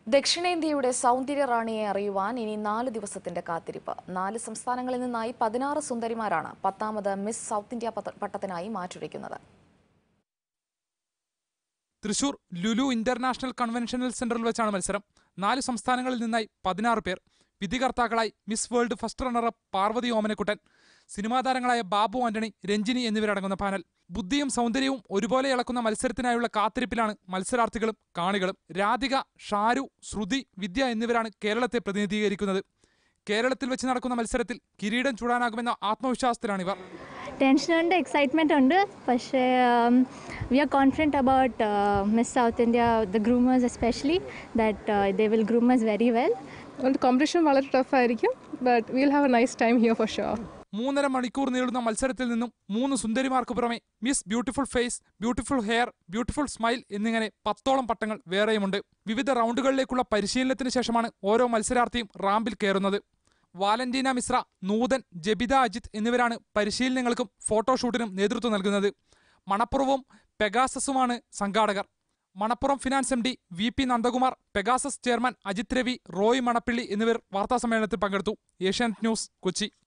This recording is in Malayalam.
ദക്ഷിണേന്ത്യയുടെ സൗന്ദര്യ റാണിയെ അറിയുവാൻ ഇനി 4 ദിവസത്തിന്റെ കാത്തിരിപ്പ്. 4 സംസ്ഥാനങ്ങളിൽ നിന്നായി 16 സുന്ദരിമാരാണ് 10ാമത് മിസ് സൗത്ത് ഇന്ത്യ പട്ടത്തിനായി മാറ്റുരയ്ക്കുന്നത്. തൃശൂർ ലുലു ഇന്റർനാഷണൽ കൺവെൻഷണൽ സെന്ററിൽ വെച്ചാണ് മത്സരം. 4 സംസ്ഥാനങ്ങളിൽ നിന്നായി 16 പേർ. വിധികർത്താക്കളായി Miss World first runner up Parvathy Omanakuttan, cinema താരങ്ങളായ ബാബു ആന്റണി, രഞ്ജിനി എന്നിവരടങ്ങുന്ന പാനൽ. ബുദ്ധിയും സൗന്ദര്യവും ഒരുപോലെ ഇളക്കുന്ന മത്സരത്തിനായുള്ള കാത്തിരിപ്പിലാണ് മത്സരാർത്ഥികളും കാണികളും. രാധിക, ഷാരു, ശ്രുതി, വിദ്യ എന്നിവരാണ് കേരളത്തെ പ്രതിനിധീകരിക്കുന്നത്. കേരളത്തിൽ വെച്ച് നടക്കുന്ന മത്സരത്തിൽ കിരീടം ചൂടാനാകുമെന്ന ആത്മവിശ്വാസത്തിലാണിവർ. ടെൻഷനുണ്ട്, എക്സൈറ്റ്മെന്റ് ഉണ്ട്. പക്ഷേ we are confident about Miss South India, the groomers especially, that they will groom us very well. The competition വളരെ ടഫ് ആയിരിക്കും, but we'll have a nice time here for sure. 3.5 മണിക്കൂർ നീളുന്ന മത്സരത്തിൽ നിന്നും 3 സുന്ദരിമാർക്ക് പുറമെ Miss beautiful face, beautiful hair, beautiful smile എന്നിങ്ങനെ 10ഓളം പട്ടങ്ങൾ വേറെയുമുണ്ട്. വിവിധ റൗണ്ടുകളിലേക്കുള്ള പരിശീലനത്തിന് ശേഷമാണ് ഓരോ മത്സരാർത്ഥിയും റാമ്പിൽ കയറുന്നത്. വാലന്റീന മിശ്ര, നൂതൻ, ജബിത അജിത് എന്നിവരാണ് പരിശീലനങ്ങൾക്കും ഫോട്ടോഷൂട്ടിനും നേതൃത്വം നൽകുന്നത്. മണപ്പുറവും പെഗാസസുമാണ് സംഘാടകർ. Manappuram finance MD VP Nandakumar, Pegasus chairman Ajith Ravi, Roy Manappilly എന്നിവർ വാർത്താസമ്മേളനത്തിൽ പങ്കെടുത്തു. Asianet news, Kochi.